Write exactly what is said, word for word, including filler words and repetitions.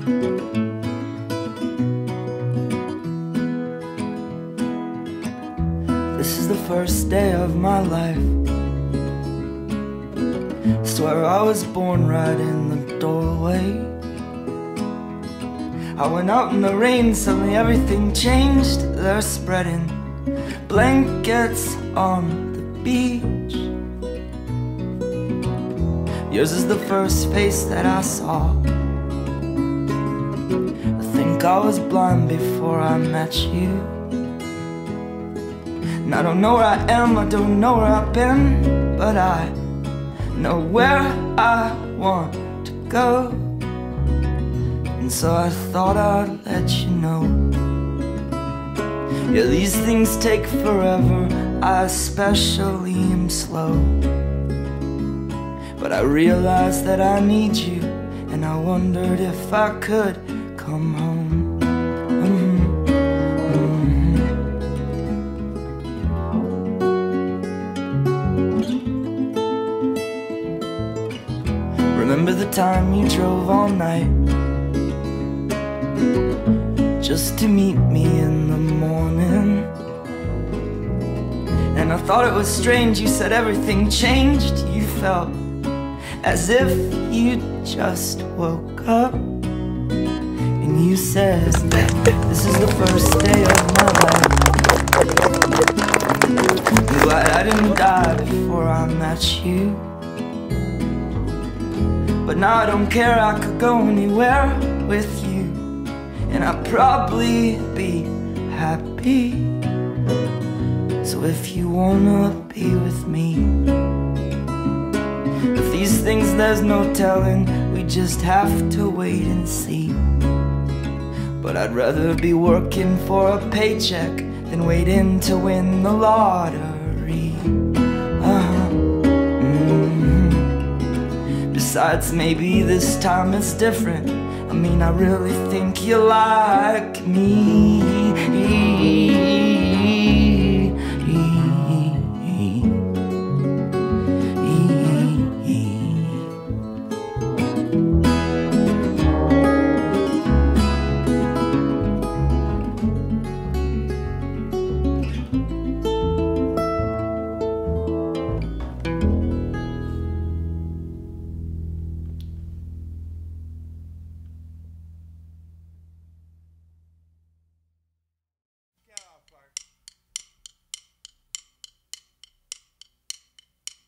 This is the first day of my life. Swear I was born right in the doorway. I went out in the rain, suddenly everything changed. They're spreading blankets on the beach. Yours is the first face that I saw. I think I was blind before I met you. And I don't know where I am, I don't know where I've been, but I know where I want to go. And so I thought I'd let you know. Yeah, these things take forever, I especially am slow. But I realized that I need you, and I wondered if I could come home. Mm-hmm. Remember the time you drove all night just to meet me in the morning? And I thought it was strange, you said everything changed. You felt as if you just woke up. And you said, this is the first day of my life. I'm glad I didn't die before I met you. But now I don't care, I could go anywhere with you, and I'd probably be happy. So if you wanna be with me, if these things there's no telling, we just have to wait and see. But I'd rather be working for a paycheck than waiting to win the lottery. uh-huh. Besides, maybe this time it's different. I mean, I really think you like me.